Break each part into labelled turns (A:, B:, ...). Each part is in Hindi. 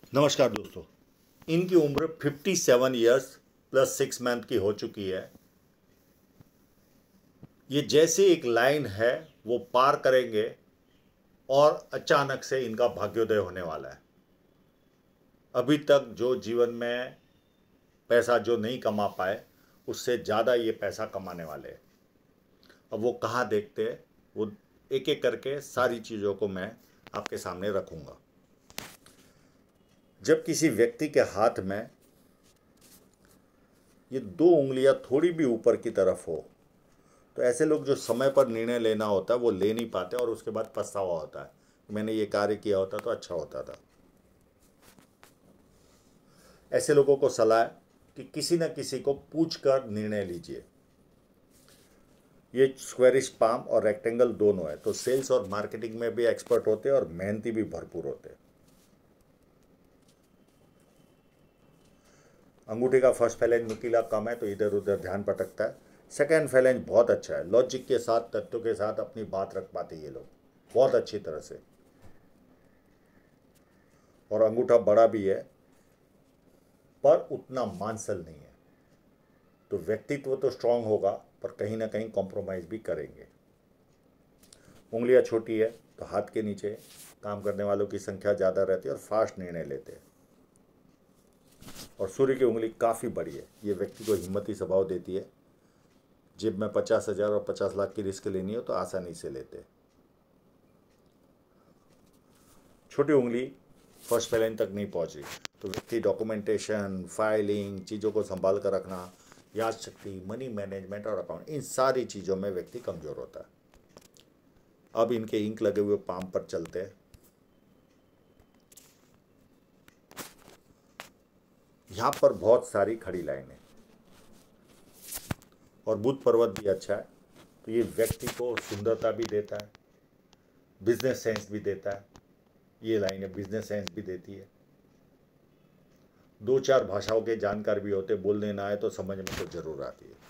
A: नमस्कार दोस्तों। इनकी उम्र 57 ईयर्स प्लस 6 मंथ की हो चुकी है। ये जैसे एक लाइन है वो पार करेंगे और अचानक से इनका भाग्योदय होने वाला है। अभी तक जो जीवन में पैसा जो नहीं कमा पाए उससे ज़्यादा ये पैसा कमाने वाले हैं। अब वो कहाँ देखते हैं, वो एक एक करके सारी चीज़ों को मैं आपके सामने रखूँगा। जब किसी व्यक्ति के हाथ में ये दो उंगलियां थोड़ी भी ऊपर की तरफ हो तो ऐसे लोग जो समय पर निर्णय लेना होता है वो ले नहीं पाते और उसके बाद पछतावा होता है, मैंने ये कार्य किया होता तो अच्छा होता था। ऐसे लोगों को सलाह है कि किसी न किसी को पूछ कर निर्णय लीजिए। ये स्क्वेरिश पाम और रेक्टेंगल दोनों है, तो सेल्स और मार्केटिंग में भी एक्सपर्ट होते हैं और मेहनती भी भरपूर होते हैं। अंगूठे का फर्स्ट फैलेंज नुकीला कम है तो इधर उधर ध्यान भटकता है। सेकेंड फैलेंज बहुत अच्छा है, लॉजिक के साथ तथ्यों के साथ अपनी बात रख पाते ये लोग बहुत अच्छी तरह से। और अंगूठा बड़ा भी है पर उतना मांसल नहीं है, तो व्यक्तित्व तो स्ट्रांग होगा पर कहीं ना कहीं कॉम्प्रोमाइज भी करेंगे। उंगलियां छोटी है तो हाथ के नीचे काम करने वालों की संख्या ज़्यादा रहती है और फास्ट निर्णय लेते हैं। और सूर्य की उंगली काफ़ी बड़ी है, ये व्यक्ति को हिम्मती स्वभाव देती है। जेब में 50,000 और 50 लाख की रिस्क लेनी हो तो आसानी से लेते हैं। छोटी उंगली फर्स्ट फैलेंज तक नहीं पहुंच रही तो व्यक्ति डॉक्यूमेंटेशन, फाइलिंग, चीज़ों को संभाल कर रखना, याद शक्ति, मनी मैनेजमेंट और अकाउंट, इन सारी चीज़ों में व्यक्ति कमज़ोर होता है। अब इनके इंक लगे हुए पाम पर चलते हैं। यहाँ पर बहुत सारी खड़ी लाइनें और बुध पर्वत भी अच्छा है, तो ये व्यक्ति को सुंदरता भी देता है, बिजनेस सेंस भी देता है। ये लाइनें बिजनेस सेंस भी देती है। दो चार भाषाओं के जानकार भी होते, बोलने ना आए तो समझ में तो जरूर आती है।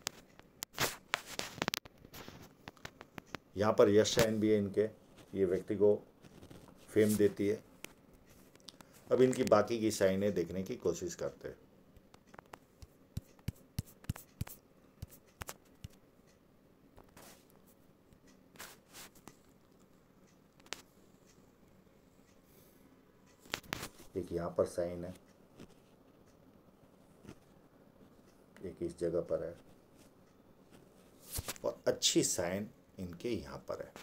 A: यहाँ पर यश साइन भी है इनके, ये व्यक्ति को फेम देती है। अब इनकी बाकी की साइनें देखने की कोशिश करते हैं। एक यहाँ पर साइन है, एक इस जगह पर है और अच्छी साइन इनके यहाँ पर है।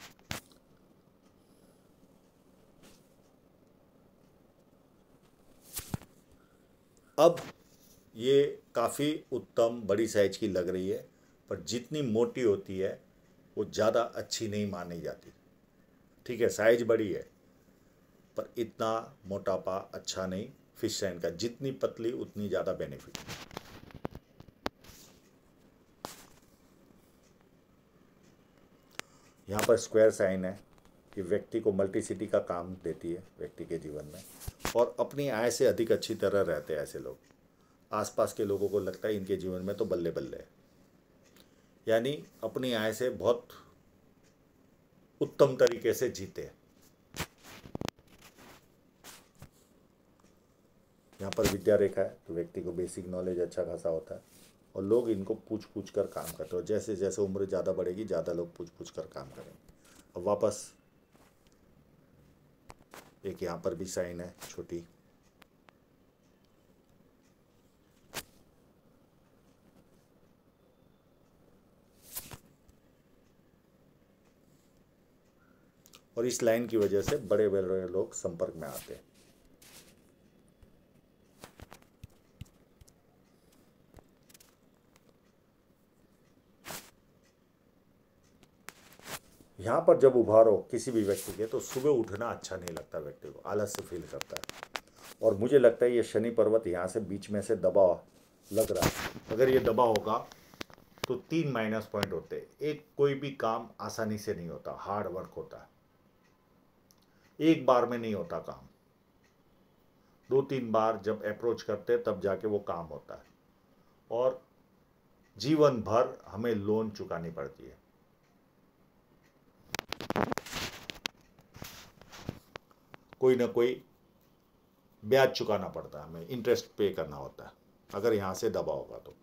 A: अब ये काफ़ी उत्तम बड़ी साइज की लग रही है, पर जितनी मोटी होती है वो ज़्यादा अच्छी नहीं मानी जाती। ठीक है, साइज बड़ी है पर इतना मोटापा अच्छा नहीं। फिश साइन का जितनी पतली उतनी ज़्यादा बेनिफिट। यहाँ पर स्क्वायर साइन है, कि व्यक्ति को मल्टीसिटी का काम देती है व्यक्ति के जीवन में, और अपनी आय से अधिक अच्छी तरह रहते हैं ऐसे लोग। आसपास के लोगों को लगता है इनके जीवन में तो बल्ले बल्ले है, यानी अपनी आय से बहुत उत्तम तरीके से जीते। यहाँ पर विद्या रेखा है तो व्यक्ति को बेसिक नॉलेज अच्छा खासा होता है और लोग इनको पूछ पूछ कर काम करते हैं। जैसे जैसे उम्र ज़्यादा बढ़ेगी ज़्यादा लोग पूछ पूछ कर काम करेंगे। अब वापस एक यहाँ पर भी साइन है छोटी। और इस लाइन की वजह से बड़े बड़े लोग संपर्क में आते हैं। यहाँ पर जब उभारो किसी भी व्यक्ति के तो सुबह उठना अच्छा नहीं लगता, व्यक्ति को आलस से फील करता है। और मुझे लगता है ये शनि पर्वत यहाँ से बीच में से दबा लग रहा है। अगर ये दबा होगा तो 3 माइनस पॉइंट होते हैं। एक, कोई भी काम आसानी से नहीं होता, हार्ड वर्क होता है, एक बार में नहीं होता काम। 2-3 बार जब अप्रोच करते हैं तब जाके वो काम होता है। और जीवन भर हमें लोन चुकानी पड़ती है। कोई ना कोई ब्याज चुकाना पड़ता है, हमें इंटरेस्ट पे करना होता है अगर यहाँ से दबा होगा तो।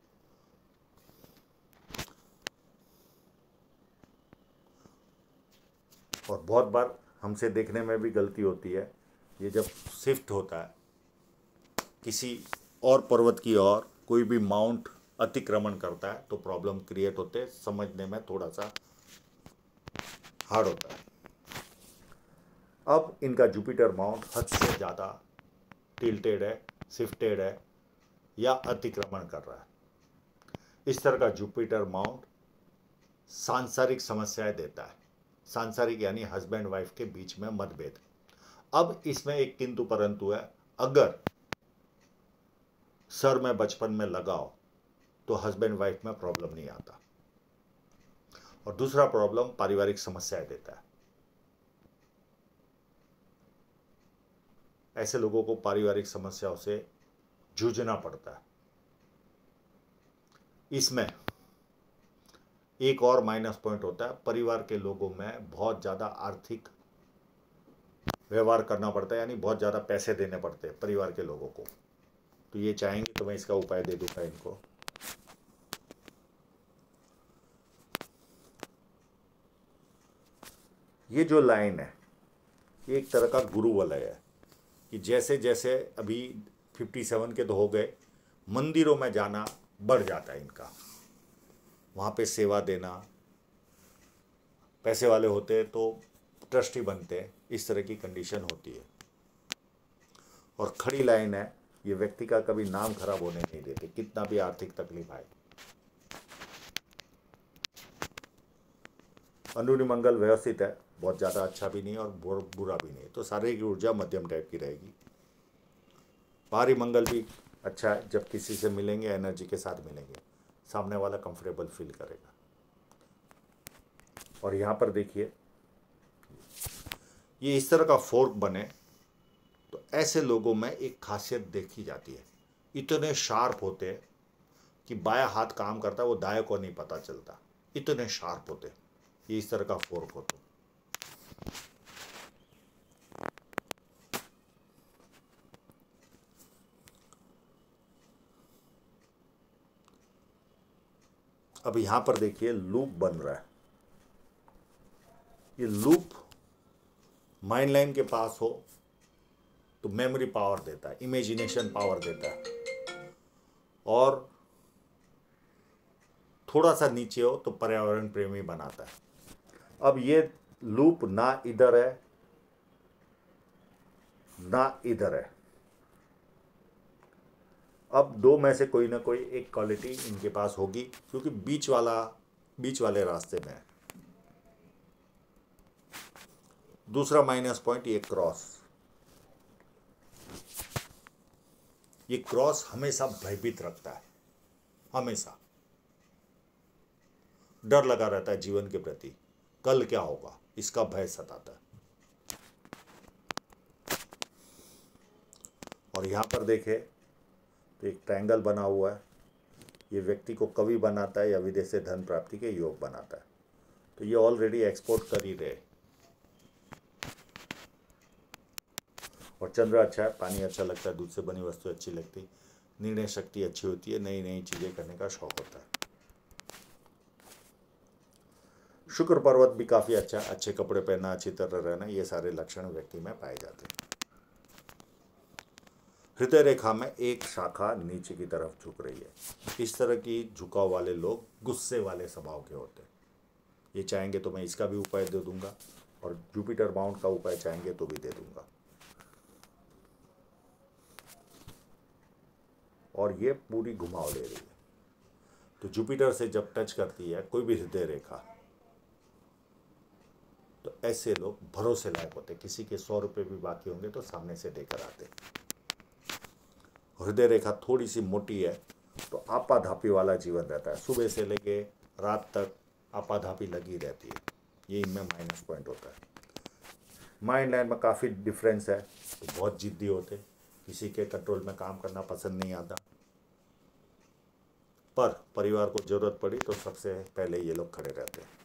A: और बहुत बार हमसे देखने में भी गलती होती है, ये जब शिफ्ट होता है किसी और पर्वत की ओर, कोई भी माउंट अतिक्रमण करता है तो प्रॉब्लम क्रिएट होते हैं, समझने में थोड़ा सा हार्ड होता है। अब इनका जुपिटर माउंट हद से ज़्यादा टिल्टेड है, शिफ्टेड है या अतिक्रमण कर रहा है। इस तरह का जुपिटर माउंट सांसारिक समस्याएं देता है। सांसारिक यानी हस्बैंड वाइफ के बीच में मतभेद। अब इसमें एक किंतु परंतु है, अगर सर में बचपन में लगाओ तो हस्बैंड वाइफ में प्रॉब्लम नहीं आता। और दूसरा प्रॉब्लम पारिवारिक समस्याएं देता है। ऐसे लोगों को पारिवारिक समस्याओं से जूझना पड़ता है। इसमें एक और माइनस पॉइंट होता है, परिवार के लोगों में बहुत ज़्यादा आर्थिक व्यवहार करना पड़ता है, यानी बहुत ज़्यादा पैसे देने पड़ते हैं परिवार के लोगों को। तो ये चाहेंगे तो मैं इसका उपाय दे दूंगा इनको। ये जो लाइन है ये एक तरह का गुरु वलय है कि जैसे जैसे अभी 57 के तो हो गए, मंदिरों में जाना बढ़ जाता है इनका, वहाँ पे सेवा देना, पैसे वाले होते हैं तो ट्रस्टी बनते हैं, इस तरह की कंडीशन होती है। और खड़ी लाइन है, ये व्यक्ति का कभी नाम खराब होने नहीं देते, कितना भी आर्थिक तकलीफ आए। अंदरूनी मंगल व्यवस्थित है, बहुत ज़्यादा अच्छा भी नहीं और बुरा भी नहीं, तो शारीरिक ऊर्जा मध्यम टाइप की रहेगी। बाहरी मंगल भी अच्छा है, जब किसी से मिलेंगे एनर्जी के साथ मिलेंगे, सामने वाला कंफर्टेबल फील करेगा। और यहाँ पर देखिए ये इस तरह का फोर्क बने तो ऐसे लोगों में एक खासियत देखी जाती है, इतने शार्प होते हैं कि बायां हाथ काम करता है वो दाएं को नहीं पता चलता, इतने शार्प होते। ये इस तरह का फोर्क होता है। अब यहां पर देखिए लूप बन रहा है। ये लूप माइंड लाइन के पास हो तो मेमोरी पावर देता है, इमेजिनेशन पावर देता है, और थोड़ा सा नीचे हो तो पर्यावरण प्रेमी बनाता है। अब ये लूप ना इधर है ना इधर है। अब दो में से कोई ना कोई एक क्वालिटी इनके पास होगी, क्योंकि बीच वाले रास्ते में है। दूसरा माइनस पॉइंट, ये क्रॉस। ये क्रॉस हमेशा भयभीत रखता है, हमेशा डर लगा रहता है जीवन के प्रति, कल क्या होगा इसका भय सताता है। और यहां पर देखें तो एक ट्रायंगल बना हुआ है, ये व्यक्ति को कवि बनाता है या विदेश से धन प्राप्ति के योग बनाता है। तो ये ऑलरेडी एक्सपोर्ट कर ही रहे। और चंद्र अच्छा है, पानी अच्छा लगता है, दूध से बनी वस्तु अच्छी लगती, निर्णय शक्ति अच्छी होती है, नई नई चीजें करने का शौक होता है। शुक्र पर्वत भी काफी अच्छा, अच्छे कपड़े पहनना, अच्छी तरह रहना, ये सारे लक्षण व्यक्ति में पाए जाते हैं। हृदय रेखा में एक शाखा नीचे की तरफ झुक रही है। इस तरह की झुकाव वाले लोग गुस्से वाले स्वभाव के होते हैं। ये चाहेंगे तो मैं इसका भी उपाय दे दूंगा, और जुपिटर माउंट का उपाय चाहेंगे तो भी दे दूंगा। और ये पूरी घुमाव ले रही है, तो जुपिटर से जब टच करती है कोई भी हृदय रेखा, तो ऐसे लोग भरोसे लायक होते। किसी के 100 रुपये भी बाकी होंगे तो सामने से देकर आते। हृदय रेखा थोड़ी सी मोटी है तो आपाधापी वाला जीवन रहता है, सुबह से लेके रात तक आपाधापी लगी रहती है, ये इनमें माइनस पॉइंट होता है। माइंड लाइन में काफ़ी डिफरेंस है, तो बहुत जिद्दी होते, किसी के कंट्रोल में काम करना पसंद नहीं आता, पर परिवार को जरूरत पड़ी तो सबसे पहले ये लोग खड़े रहते हैं।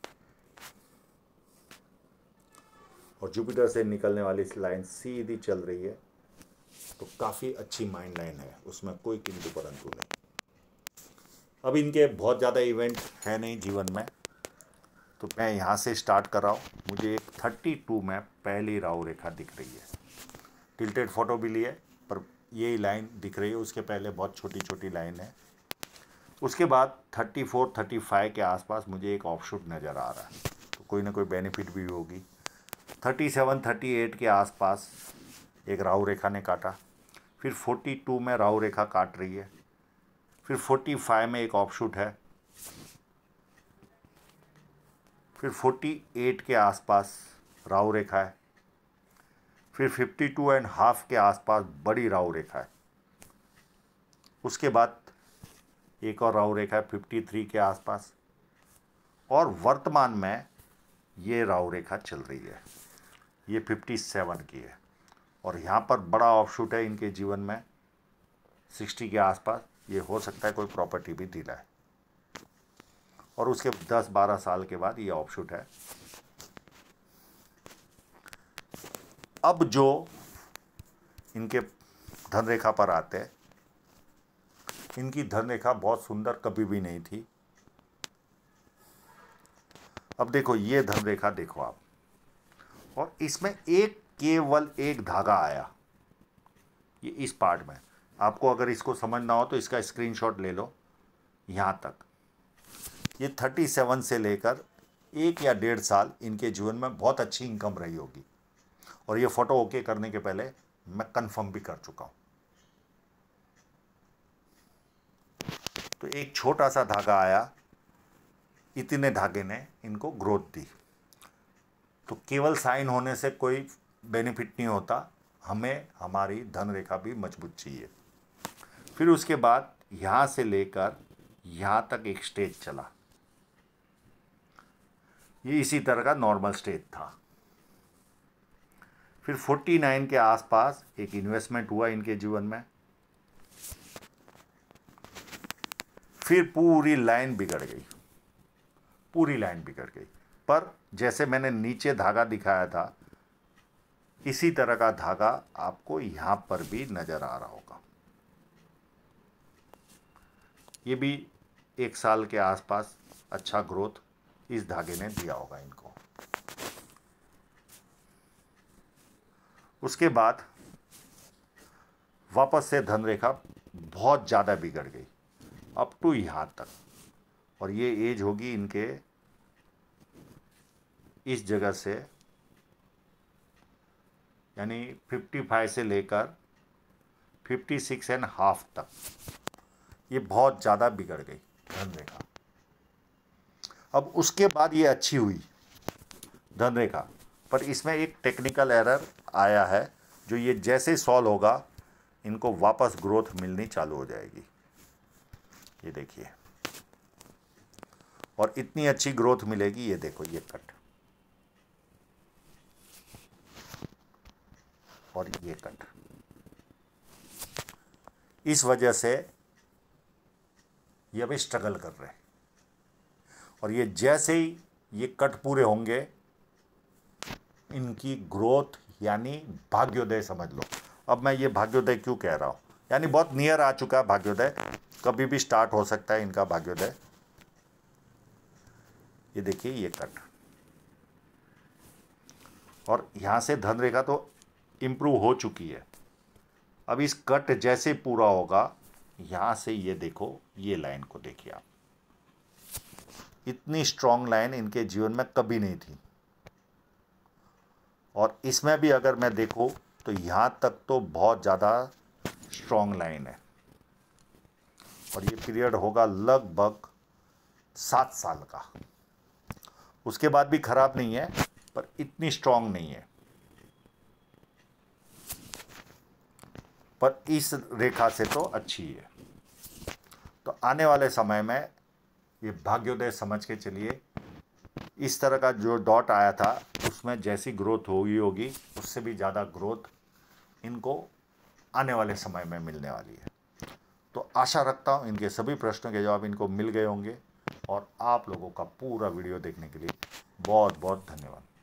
A: और जुपिटर से निकलने वाली इस लाइन सीधी चल रही है तो काफ़ी अच्छी माइंड लाइन है, उसमें कोई किंतु परंतु नहीं। अब इनके बहुत ज़्यादा इवेंट है नहीं जीवन में, तो मैं यहाँ से स्टार्ट कर रहा हूँ। मुझे एक 32 में पहली राहु रेखा दिख रही है। टिल्टेड फोटो भी ली है, पर यही लाइन दिख रही है। उसके पहले बहुत छोटी छोटी लाइन है। उसके बाद 34 35 के आसपास मुझे एक ऑफशूट नज़र आ रहा है, तो कोई ना कोई बेनिफिट भी होगी। 37 38 के आसपास एक राहु रेखा ने काटा, फिर 42 में राहु रेखा काट रही है, फिर 45 में एक ऑफशूट है, फिर 48 के आसपास राहु रेखा है, फिर 52.5 के आसपास बड़ी राहु रेखा है। उसके बाद एक और राहु रेखा है 53 के आसपास, और वर्तमान में ये राहु रेखा चल रही है, ये 57 की है। और यहाँ पर बड़ा ऑफशूट है इनके जीवन में 60 के आसपास। ये हो सकता है कोई प्रॉपर्टी भी दिलाए, और उसके 10-12 साल के बाद ये ऑफशूट है। अब जो इनके धन रेखा पर आते हैं, इनकी धन रेखा बहुत सुंदर कभी भी नहीं थी। अब देखो ये धन रेखा देखो आप, और इसमें केवल एक धागा आया, ये इस पार्ट में। आपको अगर इसको समझना हो तो इसका स्क्रीनशॉट ले लो। यहाँ तक ये 37 से लेकर 1 या 1.5 साल इनके जीवन में बहुत अच्छी इनकम रही होगी, और ये फोटो ओके करने के पहले मैं कंफर्म भी कर चुका हूँ। तो एक छोटा सा धागा आया, इतने धागे ने इनको ग्रोथ दी। तो केवल साइन होने से कोई बेनिफिट नहीं होता, हमें हमारी धन रेखा भी मजबूत चाहिए। फिर उसके बाद यहाँ से लेकर यहाँ तक एक स्टेज चला, ये इसी तरह का नॉर्मल स्टेज था। फिर 49 के आसपास एक इन्वेस्टमेंट हुआ इनके जीवन में, फिर पूरी लाइन बिगड़ गई, पूरी लाइन बिगड़ गई। पर जैसे मैंने नीचे धागा दिखाया था, इसी तरह का धागा आपको यहां पर भी नजर आ रहा होगा। ये भी 1 साल के आसपास अच्छा ग्रोथ इस धागे ने दिया होगा इनको। उसके बाद वापस से धन रेखा बहुत ज़्यादा बिगड़ गई, अप टू यहाँ तक। और ये एज होगी इनके इस जगह से, यानी 55 से लेकर 56.5 तक, ये बहुत ज़्यादा बिगड़ गई धन रेखा। अब उसके बाद ये अच्छी हुई धन रेखा, पर इसमें एक टेक्निकल एरर आया है, जो ये जैसे सॉल्व होगा इनको वापस ग्रोथ मिलनी चालू हो जाएगी। ये देखिए, और इतनी अच्छी ग्रोथ मिलेगी। ये देखो, ये कट और ये कट, इस वजह से ये अभी स्ट्रगल कर रहे हैं। और ये जैसे ही ये कट पूरे होंगे, इनकी ग्रोथ यानी भाग्योदय समझ लो। अब मैं ये भाग्योदय क्यों कह रहा हूँ, यानी बहुत नियर आ चुका है भाग्योदय, कभी भी स्टार्ट हो सकता है इनका भाग्योदय। ये देखिए, ये कट, और यहाँ से धन रेखा तो इम्प्रूव हो चुकी है। अब इस कट जैसे पूरा होगा, यहाँ से ये देखो, ये लाइन को देखिए आप, इतनी स्ट्रॉन्ग लाइन इनके जीवन में कभी नहीं थी। और इसमें भी अगर मैं देखूँ तो यहाँ तक तो बहुत ज़्यादा स्ट्रॉन्ग लाइन है, और ये पीरियड होगा लगभग 7 साल का। उसके बाद भी खराब नहीं है, पर इतनी स्ट्रॉन्ग नहीं है। पर इस रेखा से तो अच्छी है। तो आने वाले समय में ये भाग्योदय समझ के चलिए। इस तरह का जो डॉट आया था, उसमें जैसी ग्रोथ हुई होगी, उससे भी ज़्यादा ग्रोथ इनको आने वाले समय में मिलने वाली है। तो आशा रखता हूँ इनके सभी प्रश्नों के जवाब इनको मिल गए होंगे। और आप लोगों का पूरा वीडियो देखने के लिए बहुत बहुत धन्यवाद।